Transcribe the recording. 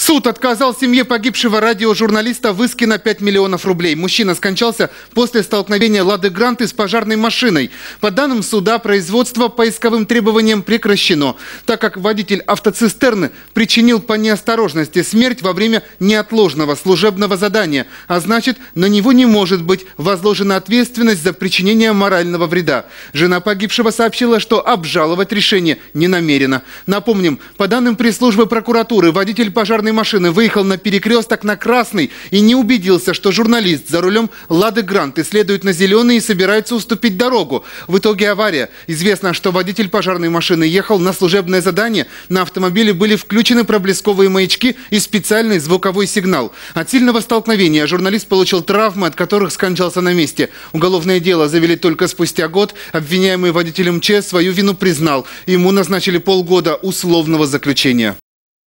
Суд отказал семье погибшего радиожурналиста в иске на 5 миллионов рублей. Мужчина скончался после столкновения «Лады Гранты» с пожарной машиной. По данным суда, производство по исковым требованиям прекращено, так как водитель автоцистерны причинил по неосторожности смерть во время неотложного служебного задания, а значит, на него не может быть возложена ответственность за причинение морального вреда. Жена погибшего сообщила, что обжаловать решение не намерена. Напомним, по данным пресс-службы прокуратуры, водитель пожарной машины выехал на перекресток на красный и не убедился, что журналист за рулем «Лады Гранты» следует на зеленый и собирается уступить дорогу. В итоге авария. Известно, что водитель пожарной машины ехал на служебное задание. На автомобиле были включены проблесковые маячки и специальный звуковой сигнал. От сильного столкновения журналист получил травмы, от которых скончался на месте. Уголовное дело завели только спустя год. Обвиняемый водитель МЧС свою вину признал. Ему назначили полгода условного заключения.